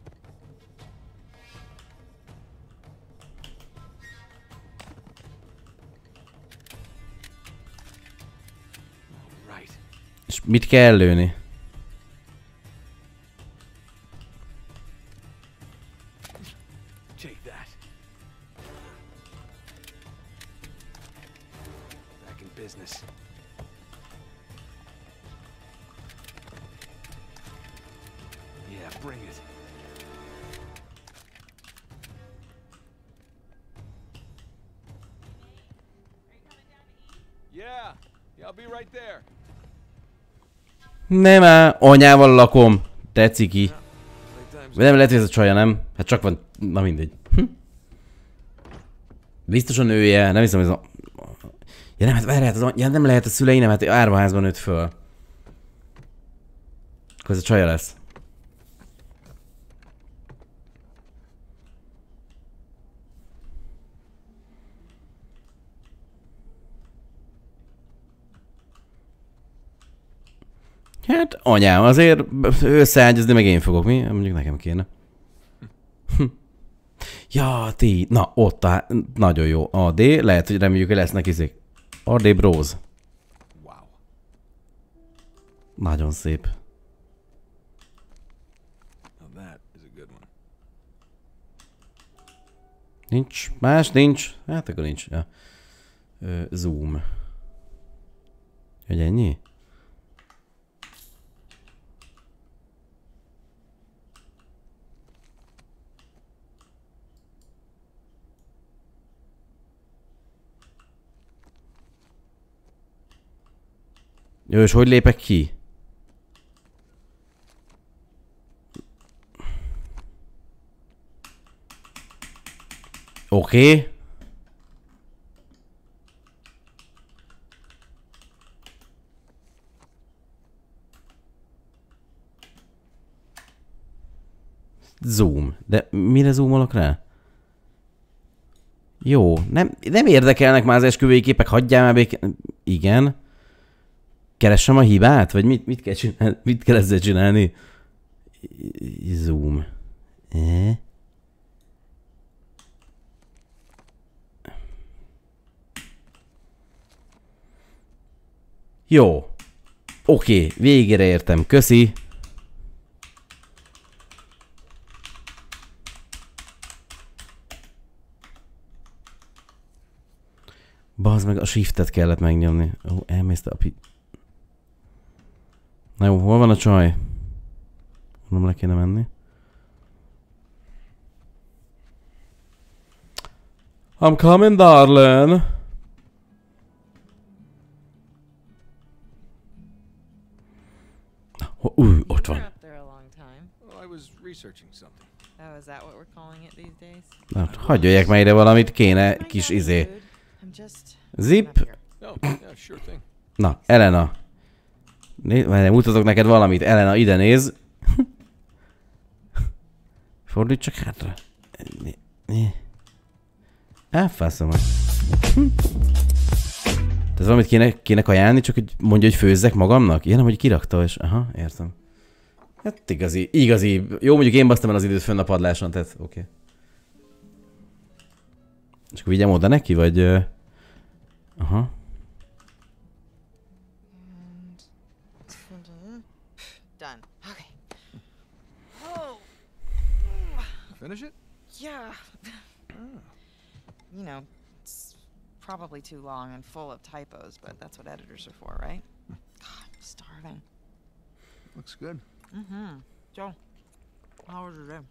All right. És mit kell lőni? Take that. Back in business. Yeah, bring it. Yeah, yeah, I'll be right there. Nem áll, anyával lakom. Tetszik ki. Playtime's Vagy nem lehet, hogy ez a csaja, nem? Hát csak van, na mindegy. Hm. Biztos a nője, nem hiszem, ez a... Ja nem, hát várjál, az... ja, nem lehet a szülei, nem, hát árvaházban nőtt föl. Akkor ez a csaja lesz. Hát anyám, azért összeágyazni meg én fogok, mi? Mondjuk nekem kéne. Hm. Ja, ti, na ott a, nagyon jó. A D, lehet, hogy reméljük, hogy lesznek izék. A D Bros. wow. Nagyon szép. Now that is a good one. Nincs, más nincs. Hát akkor nincs. Ja. Ö, zoom. Hogy ennyi? Jó, és hogy lépek ki? Oké. Okay. Zoom. De mire zoomolok rá? Jó, nem, nem érdekelnek már az esküvői képek, hagyjál már békén. Igen. Keressem a hibát? Vagy mit, mit kell csinálni? Mit kell ezzel csinálni? Zoom. E? Jó. Oké, okay, végére értem. Köszi. Bazd meg, a shiftet kellett megnyomni. Ó, oh, elmészte a pi... Na jó, hol van a csaj? Nem le kéne menni. I'm coming, darling. Új, ott van. Well, I was researching something. Oh, is that what we're calling it these days? Na, hagyjaják már ide valamit, kéne kis izé. Zip. Oh, yeah, sure thing. Na, Elena. Né, mutatok neked valamit. Elena, ide néz. Fordíts csak hátra. Elfászom. Tehát valamit kéne, kéne kajálni, csak hogy mondja, hogy főzzek magamnak? Ilyen, hogy kirakta, és aha, értem. Hát igazi, igazi. Jó, mondjuk én basztam el az időt fönn a padláson, tehát oké. Okay. És akkor vigyem oda neki, vagy... Uh... Aha. Done. Okay. Oh. Finish it? Yeah. You know, it's probably too long and full of typos, but that's what editors are for, right? God, I'm starving. Looks good. Mm-hmm. Joe, how was your day?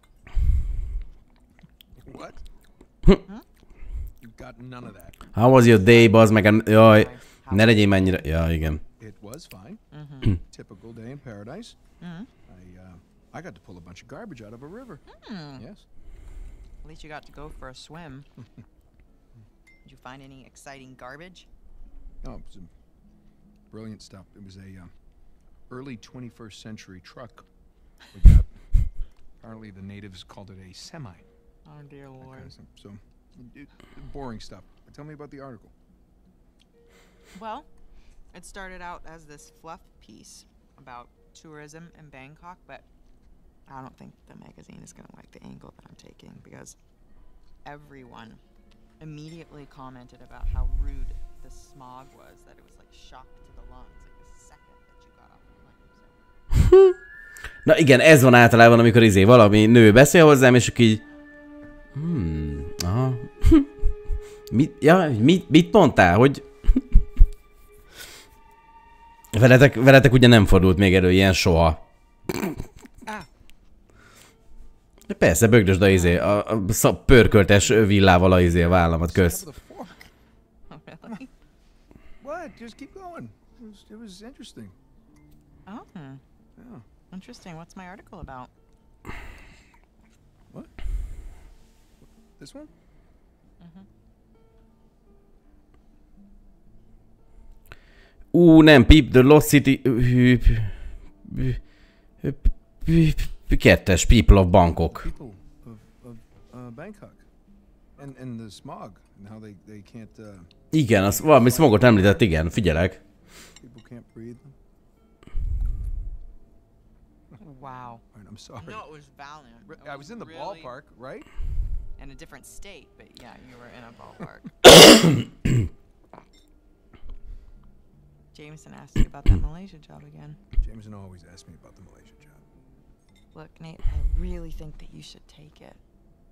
What? Hmm? You got none of that. How was your day, bazd meg? Jaj, ne legyél mennyire... Ja, igen. It was fine. Mm-hmm. Typical day in paradise. Mm-hmm. I, uh, I got to pull a bunch of garbage out of a river. Mm. Yes. At least you got to go for a swim. Did you find any exciting garbage? No, it was brilliant stuff. It was a um, early twenty-first century truck we got. Apparently the natives called it a semi. Oh dear That lord. kind of stuff. So, it, boring stuff. Tell me about the article. Well, it started out as this fluff piece about tourism in Bangkok, but I don't think the magazine is going to like the angle that I'm taking because everyone immediately commented about how rude the smog was, that it was like shock to the lungs, like the second that you got off the plane. So. Na igen, ez van általában, amikor izé valami nő beszél hozzám, és akkor így... Hmm, aha. mit, ja, mit, mit mondtál, hogy... veletek, veletek ugye nem fordult még elő ilyen soha. De persze, bögdösd a izé, a, a, a pörköltes villával a izé a vállamat, kösz. Oh, really? What? Just keep going. It was, it was interesting. Oh, Yeah. interesting. What's my article about? What? This one? Mm-hmm. Ú, nem, Pip, The Lost City... Kettes, People of Bangkok. People of, of uh, Bangkok. And, and the smog. And how they, they can't... Uh, Igen, az valami smogot említett, igen, figyelek. people can't breathe. Wow. Right, I'm sorry. No, it was valiant. Re- It I was in the really- ballpark, right? In a different state, but yeah, you were in a ballpark. Jameson asked you about that Malaysia job again. Jameson always asks me about the Malaysia job. Look, Nate, I really think that you should take it.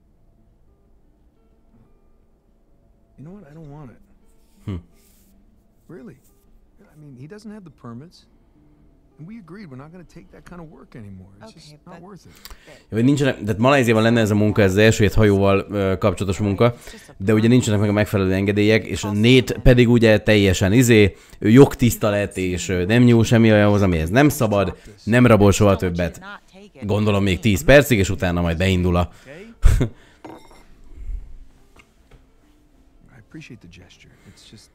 You know what? I don't want it. Hmm. Really? I mean, he doesn't have the permits. And we agreed we're not going to take that kind of work anymore. It's Okay, just not but- worth it. Vagy nincsenek, tehát Malajziában lenne ez a munka, ez az első hét hajóval ö, kapcsolatos munka, de ugye nincsenek meg a megfelelő engedélyek, és a Nate pedig ugye teljesen izé, ő jogtiszta lett, és ö, nem nyúl semmi olyanhoz, amihez nem szabad, nem rabol soha többet. Gondolom még tíz percig, és utána majd beindul a... Okay? I appreciate the gesture. It's just...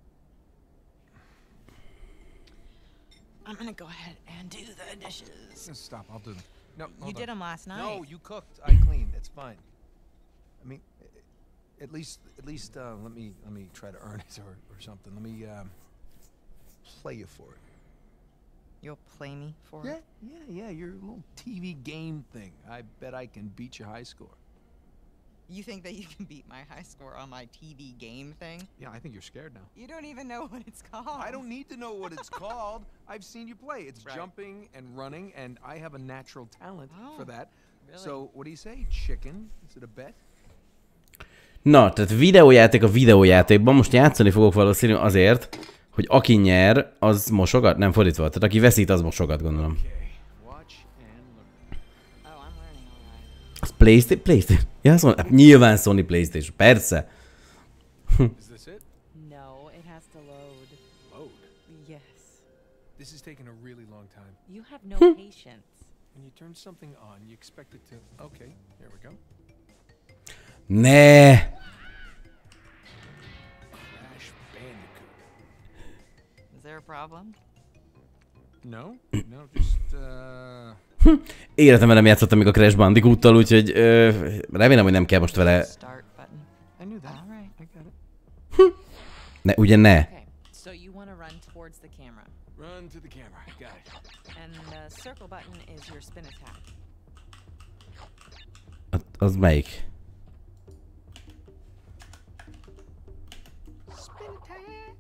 I'm gonna go ahead and do the dishes. No, stop. I'll do them. No, You hold did on. them last night. No, you cooked. I cleaned. It's fine. I mean, at least, at least, uh, let me, let me try to earn it or, or something. Let me um, play you for it. You'll play me for Yeah, it? yeah, yeah. Your little T V game thing. I bet I can beat your high score. You think that you can beat my high score on my T V game thing? Yeah, I think you're scared now. You don't even know what it's called. I don't need to know what it's called. I've seen you play. It's Right. jumping and running, and I have a natural talent for Oh, that. really? So, what do you say? Chicken? Is it a bet? Na, tehát videójáték a videójátékban, most játszani fogok valószínű azért, hogy aki nyer, az mosogat? Nem, fordítva. Tehát aki veszít, az mosogat, gondolom. Okay. Watch and learn. Oh, I'm learning all right. Az PlayStation? PlayStation? Ja, azt mondom, hát nyilván Sony PlayStation, persze. Is this it? No, it has to load. Load. Yes. This is taking a really long time. You have no patience. When you turn something on, you expect it to... Okay, here we go. Ne! Crash Bandicoot. Is there a problem? No? No, just, uh... Életemben nem játszottam még a Crash Bandicoottal, úgyhogy ö, remélem, hogy nem kell most vele... Start button. I knew that. All right. I got it. Ne, ugye ne. Okay, so you want to run towards the camera. Run to the camera. Got it. And the circle button is your spin attack. Az, az melyik? Spin attack.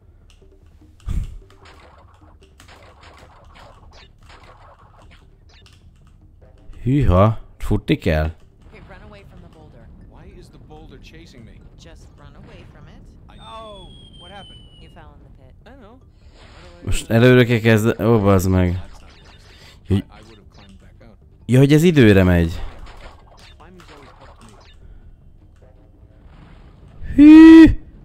Hűha, futni kell? Okay, run away from the boulder. Why is the boulder chasing me? Just run away from it. Oh, what happened? You fell in the pit. I know. Most előre kell kezdeni... Ó, bazd meg. I, I would have climbed back out. Ja, hogy ez időre megy. Climbing's always helped me. Hű!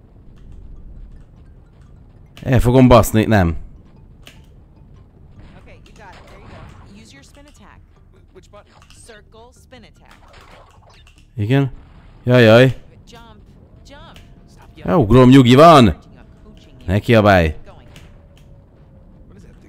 El fogom baszni, nem. Okay, you got it. There you go. Use your spin attack. Wh- Which button? Circle spin attack. Igen? Jajjaj. Jump. Jump. Stop Ja, yelling. ugrom, nyugi van! Coaching you. Ne kiabálj. Going.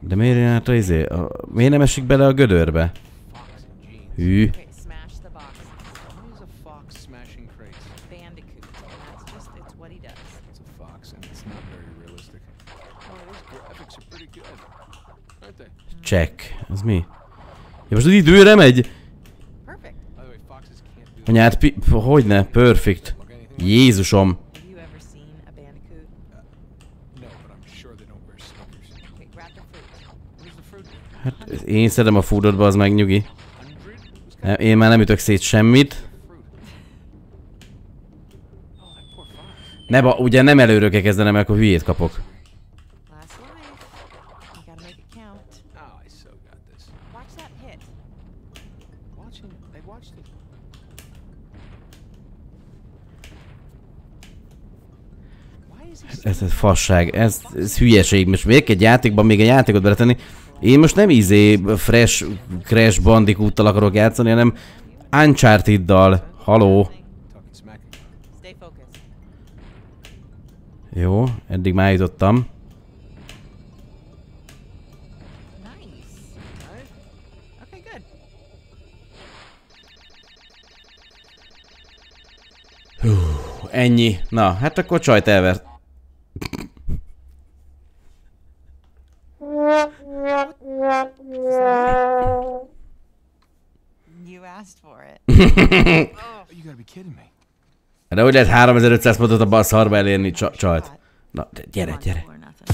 De miért jön át a izé? A... Miért nem esik bele a gödörbe? Hű. Okay, smash the boxes. What is a fox smashing crates? Bandicoot. That's just, it's what he does. It's a fox, and it's not very realistic. Oh, those graphics are pretty good, aren't they? Check. Ez mi? Ja, most az időre megy? Perfect. By the way, foxes can't do Anyád, pi... Hogyne? Perfect. Jézusom. Have you ever seen a bandicoot? No, but I'm sure they don't wear sneakers. Okay, grab the fruit. What does the fruit do? Hát én szedem a foododba, az meg nyugi. Hundred? Who's got Nem, én már nem ütök szét semmit. fruit? Oh, that poor fox. Ne ba, ugye nem előről kell kezdenem, mert akkor hülyét kapok. Last life. You gotta make it count. Oh, I so got this. Watch that pit. Watching, I watched it. Why is he Ez, ez fasság, ez, ez hülyeség. Most miért egy játékban még egy játékot beletenni? Én most nem izé fresh Crash Bandicoot-tal akarok játszani, hanem Uncharted-dal. Haló. talking smack again? Stay focused. Jó, eddig már jutottam. Nice. Okay, good. Hú, ennyi. Na, hát akkor csajt elvert. You asked for it. Oh, you gotta be kidding me. De hogy lehet háromezer-ötszáz pontot abban a szarba elérni csa- csajt? Na, de gyere, gyere. Or nothing.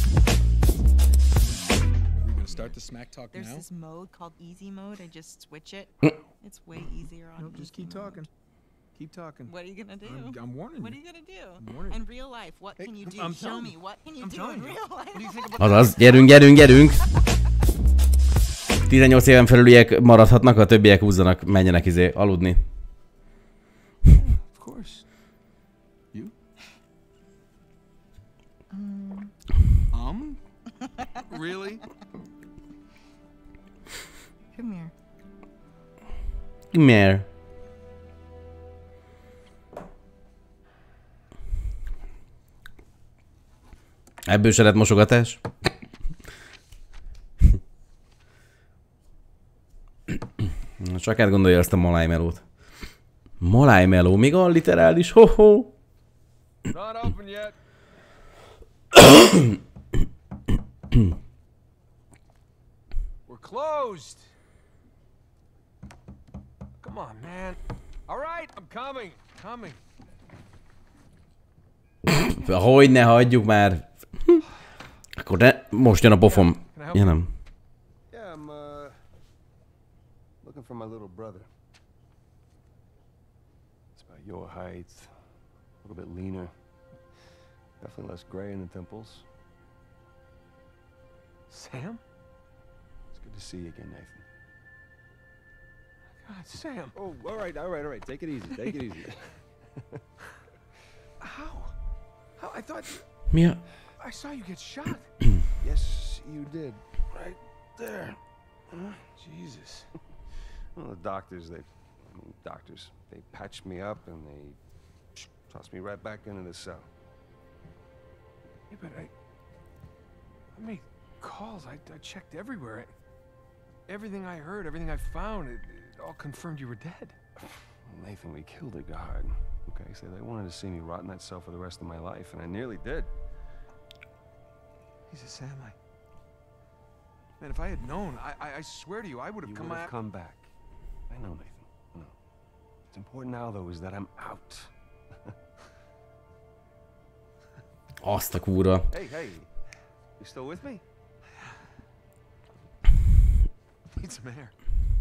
Are we gonna start the smack talk There's now? this mode called easy mode. I just switch it. It's way easier on No, just easy keep mode. talking. Keep talking. What are you gonna do? I'm, I'm warning What are you. you gonna do? I'm warning In you. real life, what Hey, can you do? I'm Show telling me. you. What can you I'm do telling in you. real life? What do you think about Azaz, gyerünk, gyerünk, gyerünk! tizennyolc éven felüliek maradhatnak, a többiek húzzanak, menjenek izé aludni. Of course. You? Um? Really? Come here. Miért? Ebből se lett mosogatás? Csak átgondolja ezt a malájmelót. Malájmeló, még a literális, ho-ho! Not open yet. We're closed. Come on, man. All right, I'm coming. Coming. Hogy ne hagyjuk már. Akkor ne, most jön a pofom. Ja, nem. Yeah, I'm uh, looking for my little brother. It's about your height, a little bit leaner, definitely less gray in the temples. Sam? It's good to see you again, Nathan. God, Sam. Oh, all right, all right, all right. Take it easy. Take it easy. How? How? I thought Mi a... I saw you get shot. Yes, you did. Right there. Jesus. Well, the doctors, they, I mean, doctors, they patched me up and they tossed me right back into the cell. Yeah, but I, I made calls. I, I checked everywhere. I, everything I heard, everything I found, it, it all confirmed you were dead. Well, Nathan, we killed a guard. Okay, so they wanted to see me rot in that cell for the rest of my life, and I nearly did. Jesus, Sam, I... Man, if I had known, I, I, I swear to you, I would have You come would have out... come back. I know, Nathan. I know. What's important now, though, is that I'm out. Azt a kúra. Hey, hey. You still with me? Need some air.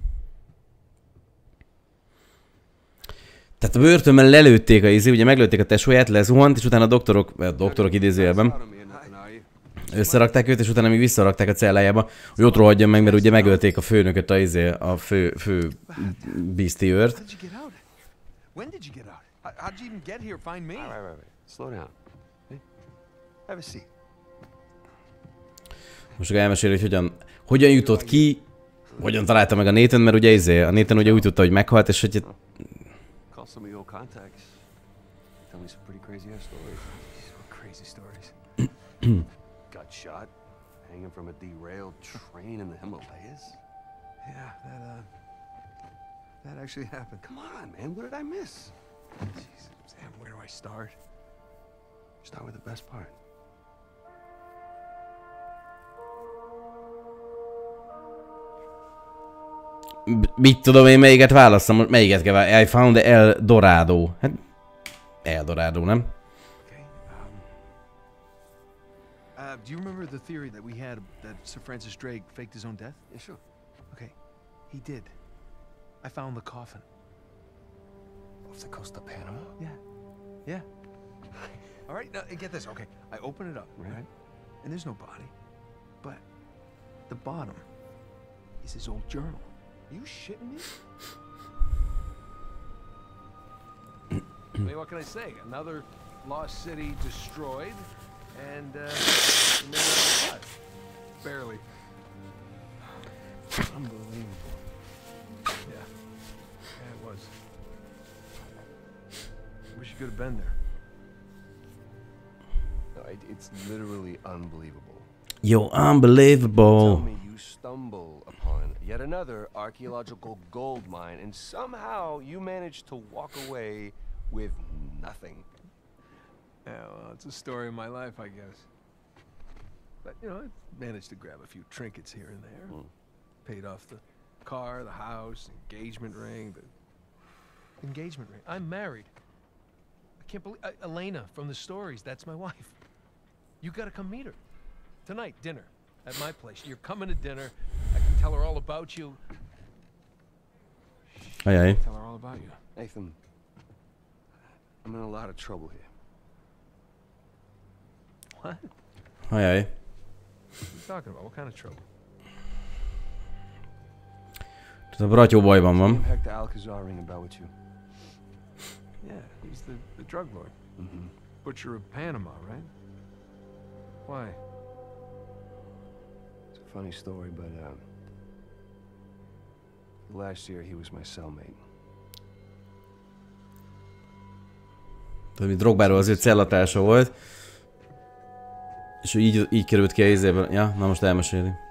Tehát a börtönben lelőtték a izé, ugye meglőtték a tesóját, lezuhant, és utána a doktorok, a doktorok idézőjelben összerakták őt, és utána még visszarakták a cellájába, hogy ott rohadjon meg, mert ugye megölték a főnököt, a izé, a fő, fő bízti őrt. How did you get out? When did you get out? How, how'd you even get here? Find me? All right, right, right. Slow down. Okay? Have a seat. Most csak elmeséli, hogy hogyan, hogyan jutott ki, hogyan találta meg a Nathan, mert ugye izé, a Nathan ugye úgy tudta, hogy meghalt, és hogy... Call some of your old contacts. Tell me some pretty crazy ass stories. What crazy stories. Got shot, hanging from a derailed train in the Himalayas? Yeah, that, uh... that actually happened. Come on, man, what did I miss? Jeez, Sam, where do I start? Start with the best part. Mit tudom én, melyiket választom, melyiket kell választom. I found the El Dorado. Hát, El Dorado, nem? Okay, um... Uh, do you remember the theory that we had that Sir Francis Drake faked his own death? Yeah, sure. Okay, he did. I found the coffin. Off the coast of Panama? Yeah, yeah. All right, now get this. Okay, I open it up, right? right? And there's no body, but the bottom is his old journal. Are you shitting me? I mean, what can I say? Another lost city destroyed, and uh, and then alive. Barely. Unbelievable. Yeah, yeah, it was. I wish you could have been there. No, it, it's literally unbelievable. Yo, unbelievable. Tell me you stumble upon yet another archaeological gold mine, and somehow you manage to walk away with nothing. Yeah, well, it's a story of my life, I guess. But, you know, I managed to grab a few trinkets here and there. Mm. Paid off the car, the house, engagement ring, the... Engagement ring. I'm married. I can't believe... Uh, Elena from the stories, that's my wife. You gotta come meet her. Tonight, dinner. At my place. You're coming to dinner. I can tell her all about you. Aye, aye. Tell her all about you. Nathan, I'm in a lot of trouble here. What? Aye, aye. What are you talking about? What kind of trouble? Ez a bratyó bajban van. Hector Alcazar ring about with you. Yeah, he's the, the drug lord. Mm-hmm. Butcher of Panama, right? Why? It's a funny story, but um, last year he was my cellmate. Tehát mi drogbáról az ő cellatársa volt. És ő így, így került ki a izében. Ja, na most elmeséli.